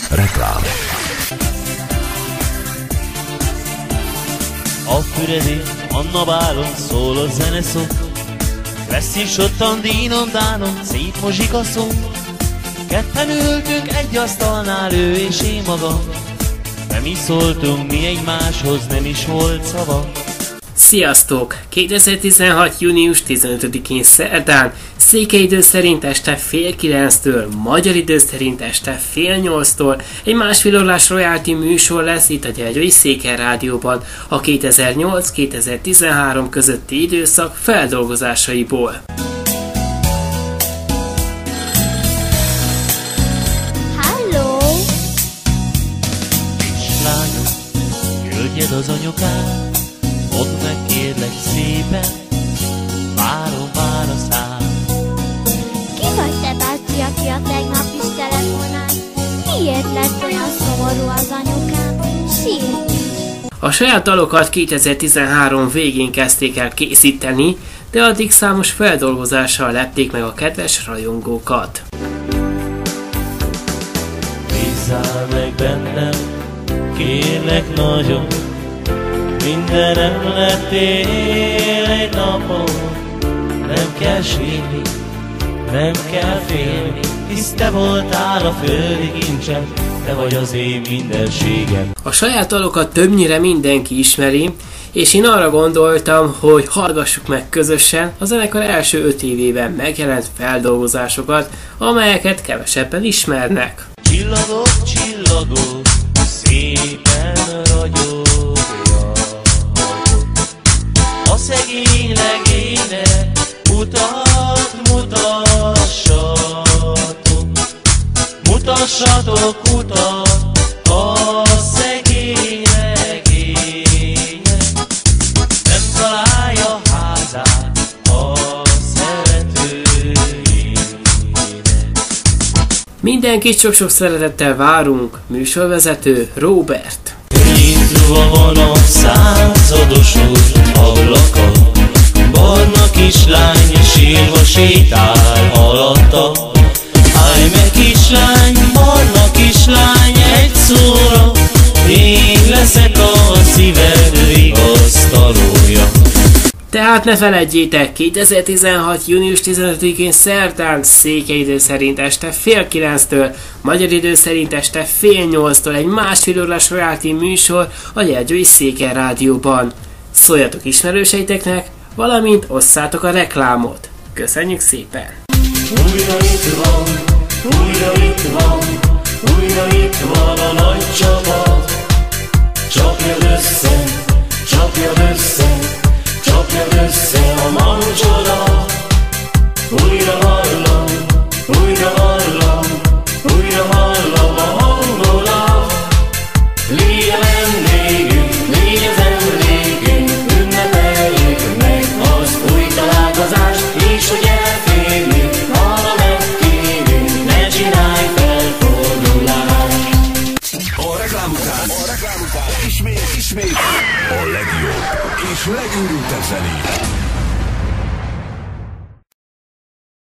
Reklám. A Füredi, Anna bálon szól a zeneszó, lesz is ottan dínon dánon, szép muzsika szó. Ketten ültünk egy asztalnál, ő és én magam, nem is szóltunk mi egymáshoz, nem is volt szava. Sziasztok! 2016. június 15-én szerdán, székely idő szerint este fél 9-től, magyar idő szerint este fél 8-tól egy másfél órás royalty műsor lesz itt a Gyergyói Székely Rádióban a 2008-2013 közötti időszak feldolgozásaiból. Halló! Kislányom, küldjed az anyukát, mondd meg kérlek szépen, várom válaszát. Ki vagy te, bácsi, aki a tegnap is telefonált? Miért lett olyan szomorú az anyukám? Sírt is. A saját dalokat 2013 végén kezdték el készíteni, de addig számos feldolgozással lepték meg a kedves rajongókat. Bízzál meg bennem, kérlek nagyon, mindenem lettél egy napon. Nem kell sírni, nem kell félni, hisz te voltál a földi kincsem, te vagy az én mindenségem. A saját dalokat többnyire mindenki ismeri, és én arra gondoltam, hogy hallgassuk meg közösen a zenekar első 5 évében megjelent feldolgozásokat, amelyeket kevesebben ismernek. Csillagok, csillagok, szépen ragyogja, a szegény legénynek utat mutassatok, mutassatok utat a szegény legénynek, nem találja házát a szeretőjének. Mindenkit sok-sok szeretettel várunk, műsorvezető Róbert. Nyitva van a százados út ablaka, barna kislány sírva sétál alatta. Állj meg kislány, barna kislány, egy szóra, én leszek a szíved vigasztalója. Tehát ne feledjétek, 2016. június 15-én szerdán, székely idő szerint este fél 9-től, magyar idő szerint este fél 8-tól egy másfél órás royalty műsor a Gyergyói Székely Rádióban. Szóljatok ismerőseiteknek, valamint osszátok a reklámot. Köszönjük szépen! Újra itt van, újra itt van, újra itt van a nagy csapat. Csapjad össze, csapjad össze, csapjad össze a mancsoda. Újra hallom, újra hallom, újra hallom a hangodat. Légy a vendégünk, légy az emlékünk, ünnepeljük meg az új találkozást, és hogy elférjünk, arra megkérjünk, ne csinálj felfordulást. A reklám után ismét a legjobb és legőrültebb zenék.